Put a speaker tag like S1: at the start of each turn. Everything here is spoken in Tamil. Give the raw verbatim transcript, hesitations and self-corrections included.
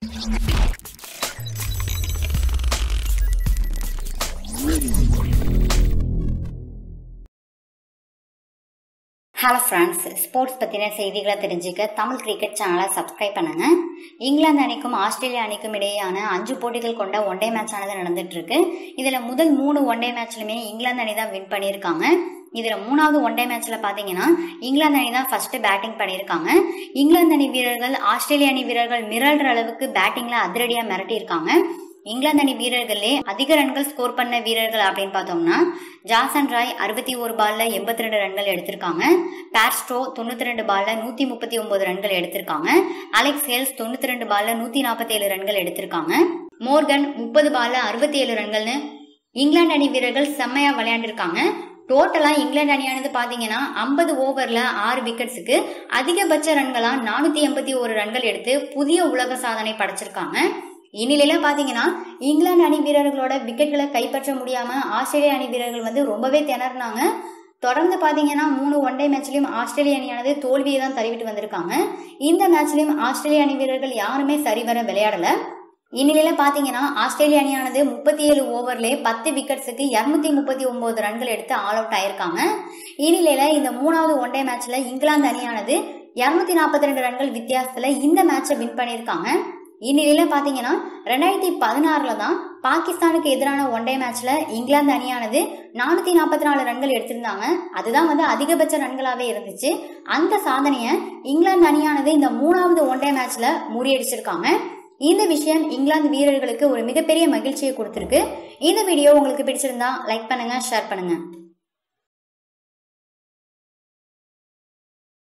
S1: ஹலோ ஃப்ரெண்ட்ஸ், ஸ்போர்ட்ஸ் பற்றின செய்திகளை தெரிஞ்சுக்க தமிழ் கிரிக்கெட் சேனலை சப்ஸ்கிரைப் பண்ணுங்க. இங்கிலாந்து அணிக்கும் ஆஸ்திரேலியா அணிக்கும் இடையேயான அஞ்சு போட்டிகள் கொண்ட ஒன் டே மேட்ச் ஆனது நடந்துட்டு இருக்கு. இதுல முதல் மூணு ஒன் டே மேட்ச்லுமே இங்கிலாந்து அணி தான் வின் பண்ணியிருக்காங்க. இதுல மூணாவது ஒன் டே மேட்ச்ல பாத்தீங்கன்னா இங்கிலாந்து அணி தான் ஃபர்ஸ்ட் பேட்டிங் பண்ணியிருக்காங்க. இங்கிலாந்து அணி வீரர்கள் ஆஸ்திரேலிய அணி வீரர்கள் மிரள்ற அளவுக்கு பேட்டிங்ல அதிரடியா மிரட்டி இருக்காங்க. இங்கிலாந்து அணி வீரர்களே அதிக ரன்கள் ஸ்கோர் பண்ண வீரர்கள் அப்படின்னு பார்த்தோம்னா ஜாசன் ராய் அறுபத்தி ஒரு பால்ல எண்பத்தி ரெண்டு ரன்கள் எடுத்திருக்காங்க. பேர்ஸ்ட்ரோ தொண்ணூத்தி ரெண்டு பால்ல நூத்தி முப்பத்தி ஒன்பது ரன்கள் எடுத்திருக்காங்க. அலெக்ஸ் ஹேல்ஸ் தொண்ணூத்தி ரெண்டு பால்ல நூத்தி நாற்பத்தி ஏழு ரன்கள் எடுத்திருக்காங்க. மோர்கன் முப்பது பால்ல அறுபத்தி ஏழு ரன்கள்னு இங்கிலாந்து அணி வீரர்கள் செம்மையா விளையாண்டிருக்காங்க. டோட்டலா இங்கிலாந்து அணியானது பாத்தீங்கன்னா ஐம்பது ஓவர்ல ஆறு விக்கெட்ஸுக்கு அதிகபட்ச ரன்களா நானூத்தி எண்பத்தி ஒரு ரன்கள் எடுத்து புதிய உலக சாதனை படைச்சிருக்காங்க. இந்நிலையில பாத்தீங்கன்னா இங்கிலாந்து அணி வீரர்களோட விக்கெட்களை கைப்பற்ற முடியாம ஆஸ்திரேலிய அணி வீரர்கள் வந்து ரொம்பவே திணறினாங்க. தொடர்ந்து பாத்தீங்கன்னா மூணு ஒன் டே மேட்ச்லயும் ஆஸ்திரேலிய அணியானது தோல்வியை தான் தருவிட்டு வந்திருக்காங்க. இந்த மேட்ச்லயும் ஆஸ்திரேலிய அணி வீரர்கள் யாருமே சரிவர விளையாடல. இந்நிலையில பாத்தீங்கன்னா ஆஸ்திரேலிய அணியானது முப்பத்தி ஏழு ஓவர்ல பத்து விக்கெட்ஸுக்கு இருநூத்தி முப்பத்தி ஒன்பது ரன்கள் எடுத்து ஆல் அவுட் ஆயிருக்காங்க. இந்நிலையில இந்த மூணாவது ஒன் டே மேட்ச்ல இங்கிலாந்து அணியானது இருநூத்தி நாற்பத்தி ரெண்டு ரன்கள் வித்தியாசத்துல இந்த மேட்சை வின் பண்ணிருக்காங்க. இந்நிலையில பாத்தீங்கன்னா ரெண்டாயிரத்தி பதினாறுல தான் பாகிஸ்தானுக்கு எதிரான ஒன் டே மேட்ச்ல இங்கிலாந்து அணியானது நானூத்தி நாற்பத்தி நாலு ரன்கள் எடுத்திருந்தாங்க. அதுதான் வந்து அதிகபட்ச ரன்களாவே இருந்துச்சு. அந்த சாதனையை இங்கிலாந்து அணியானது இந்த மூணாவது ஒன் டே மேட்ச்ல முறியடிச்சிருக்காங்க. இந்த விஷயம் இங்கிலாந்து வீரர்களுக்கு ஒரு மிகப்பெரிய மகிழ்ச்சியை கொடுத்திருக்கு. இந்த வீடியோ உங்களுக்கு பிடிச்சிருந்தா லைக் பண்ணுங்க, ஷேர் பண்ணுங்க.